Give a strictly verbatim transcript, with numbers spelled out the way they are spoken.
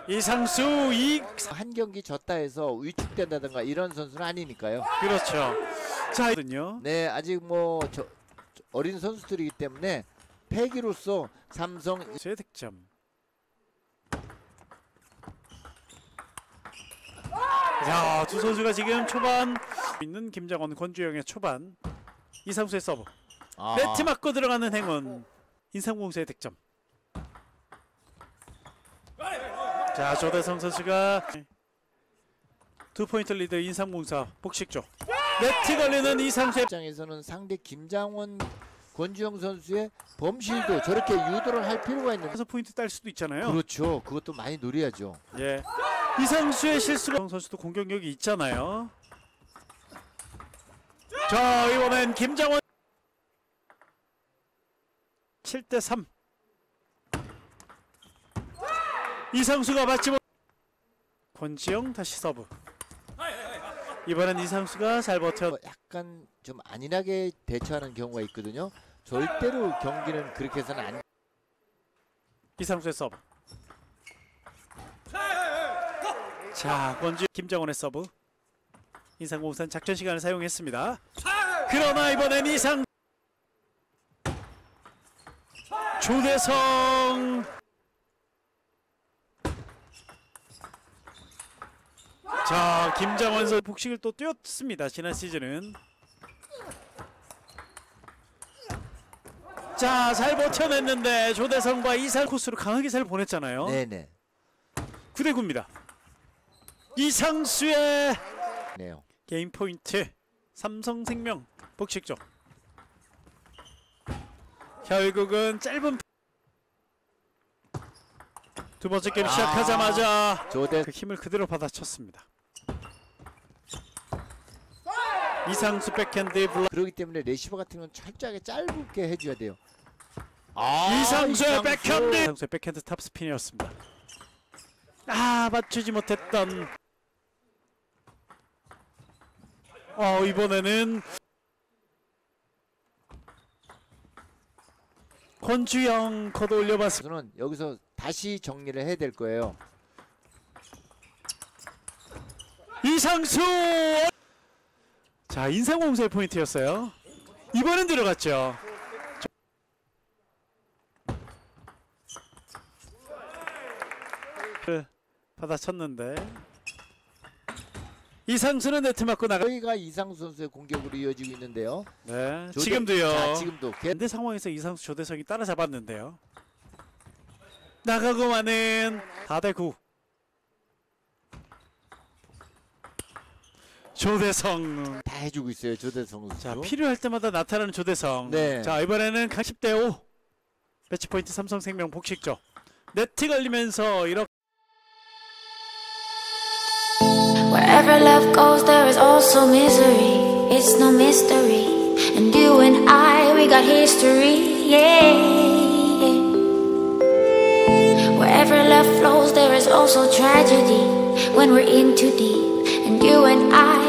이상수 이 한 경기 졌다 해서 위축된다든가 이런 선수는 아니니까요. 그렇죠. 자거든요. 네, 아직 뭐 저, 저 어린 선수들이기 때문에 패기로서 삼성 제 득점. 자, 두 선수가 지금 초반 있는 김장원, 권주영의 초반. 이상수의 서브. 아. 네트 맞고 들어가는 행운. 인삼공사의 득점. 자, 조대성 선수가 두 포인트 리드 인삼공사 복식조. 네트 걸리는 이상수의 입장에서는 상대 김장원, 권주영 선수의 범실도 저렇게 유도를 할 필요가 있는. 그래서 포인트 딸 수도 있잖아요. 그렇죠. 그것도 많이 노려야죠. 예. 이상수의 실수가 선수도 공격력이 있잖아요. 자, 이번엔 김장원 칠 대 삼. 이상수가 맞지 못. 권지영 다시 서브. 이번엔 이상수가 잘 버텨. 약간 좀 안일하게 대처하는 경우가 있거든요. 절대로 경기는 그렇게 해서는 안. 이상수의 서브. 자, 권지 김정원의 서브. 인삼공사는 작전 시간을 사용했습니다. 그러나 이번엔 이상 조대성. 자, 김장원 선수 복식을 또 뛰었습니다. 지난 시즌은. 자, 잘 버텨냈는데 조대성과 이상 코스로 강하게 잘 보냈잖아요. 네네. 구 대 구입니다. 이상수의 네요. 게임 포인트. 삼성생명 복식조. 결국은 짧은 두 번째 게임 시작하자마자 조대 그 힘을 그대로 받아쳤습니다. 이상수 백핸드 블락. 그렇기 때문에 레시버 같은 건 철저하게 짧게 해줘야 돼요. 아, 이상수의 이상수. 백핸드. 이상수의 백핸드 탑스핀이었습니다. 아, 맞추지 못했던. 어, 이번에는 권주영 걷어 올려봤습니다. 저는 여기서 다시 정리를 해야 될 거예요. 이상수. 자, 인삼공사의 포인트였어요. 이번엔 들어갔죠. 받아쳤는데 이상수는 네트 맞고 나가. 여기가 이상수 선수의 공격으로 이어지고 있는데요. 네, 조대, 지금도요. 자, 지금도 반대 상황에서 이상수 조대성이 따라잡았는데요. 나가고 마는 사 대 구. 조대성. 다 해주고 있어요. 조대성 선수. 자, 필요할 때마다 나타나는 조대성. 네. 자, 이번에는 십 대 오. 매치 포인트 삼성생명 복식조. 네트 걸리면서 이렇게. Wherever love goes, there is also misery. It's no mystery. And you and I, we got history. Yeah. Wherever love flows, there is also tragedy. When we're in too deep. And you and I.